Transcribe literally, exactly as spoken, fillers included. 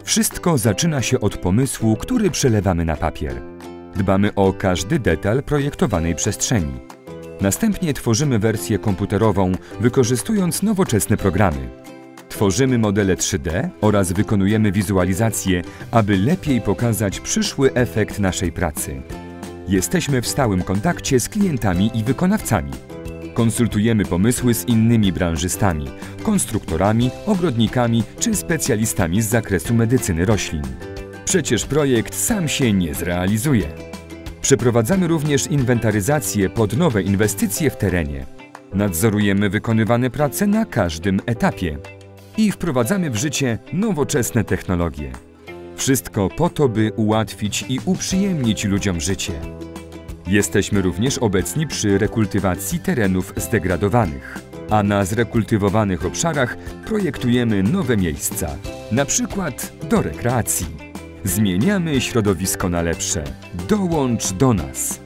Wszystko zaczyna się od pomysłu, który przelewamy na papier. Dbamy o każdy detal projektowanej przestrzeni. Następnie tworzymy wersję komputerową, wykorzystując nowoczesne programy. Tworzymy modele trzy D oraz wykonujemy wizualizacje, aby lepiej pokazać przyszły efekt naszej pracy. Jesteśmy w stałym kontakcie z klientami i wykonawcami. Konsultujemy pomysły z innymi branżystami, konstruktorami, ogrodnikami czy specjalistami z zakresu medycyny roślin. Przecież projekt sam się nie zrealizuje. Przeprowadzamy również inwentaryzację pod nowe inwestycje w terenie. Nadzorujemy wykonywane prace na każdym etapie i wprowadzamy w życie nowoczesne technologie. Wszystko po to, by ułatwić i uprzyjemnić ludziom życie. Jesteśmy również obecni przy rekultywacji terenów zdegradowanych, a na zrekultywowanych obszarach projektujemy nowe miejsca, na przykład do rekreacji. Zmieniamy środowisko na lepsze. Dołącz do nas!